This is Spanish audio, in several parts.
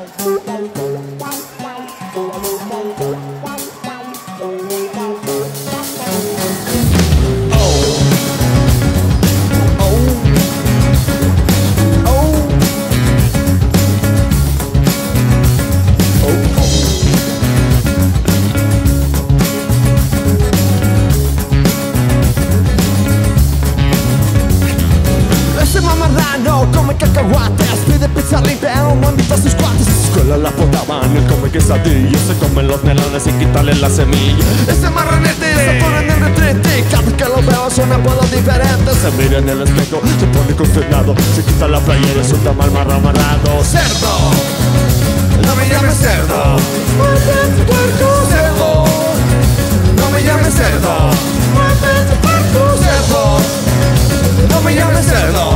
Come cacahuates, pide pizza limpia, no invita a sus cuates. En su escuela la apodaban el come quesadillas. Se comen los melones sin quitarle la semilla. Ese marranete se pone en el retrete. Cada vez que lo veo es un apodo diferente. Se mira en el espejo, se pone consternado. Se quita la playera, es un tamal marra amarrado. ¡Cerdo! No me llames cerdo. ¡Cerdo! No me llames cerdo. ¡Cerdo! No me llames cerdo.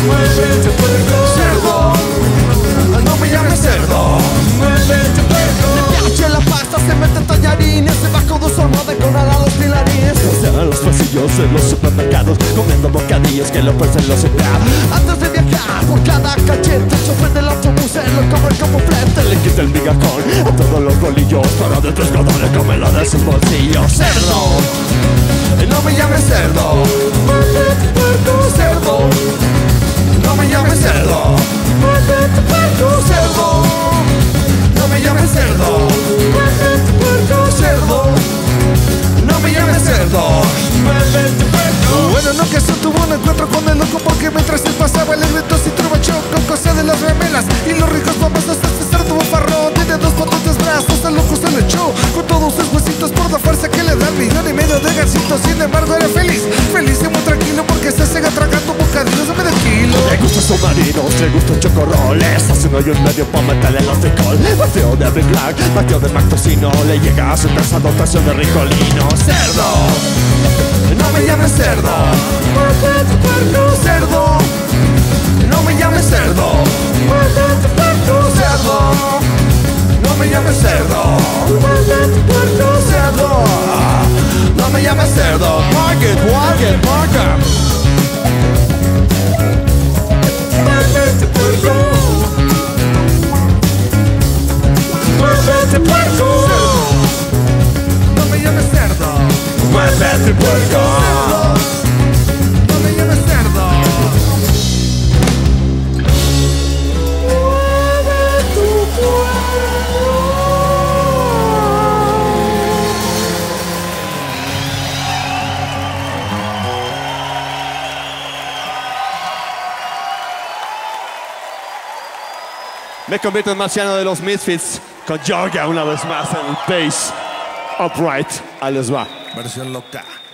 Cerdo. No me llames cerdo. Le piace la pasta, se mete tallarines debajo de su almohada con alados pilarines. Pasean en los pasillos de los supermercados comiendo bocadillos que le ofrecen los empleados. Antes de viajar por cada cachete, el chofer del autobús se lo come como frente. Le quita el migajón a todos los bolillos, pero de tus codones cómelo de sus bolsillos. Cerdo. No me llames cerdo. Cerdo. No me llames cerdo. Cerdo. No me llames cerdo. Cerdo. No me llames cerdo. Bueno, no que eso tuvo un encuentro con el loco porque mientras él pasaba el evento se trovachó con cosas de las remelas y los ricos famosos. Este cerdo bofarrón tiene dos potentes brazos, el loco se le echó con todos sus huesitos por la fuerza que le da 1,5 millones de gansitos. Sin embargo era feliz y muy tranquilo porque se sigue tragando bocadillos de medio kilo. Le gustan submarinos, le gustan chocorroles, hace un hoyo en medio para meterle el hocicol. Bateo de Big Black, bateo de Mactocino, le llega a su casa dotación de ricolino. ¡Cerdo! No me llames cerdo. Cerdo. No me llames cerdo. Cerdo. No me llames cerdo. Cerdo. No me llames cerdo. Mark it, mark it. No me llames cerdo. Muévete, puerco. No me llames cerdo. Mueve tu cuerpo. Me convierto en marciano de los Misfits con Georgia una vez más en el bass upright. Ahí les va. Versión loca.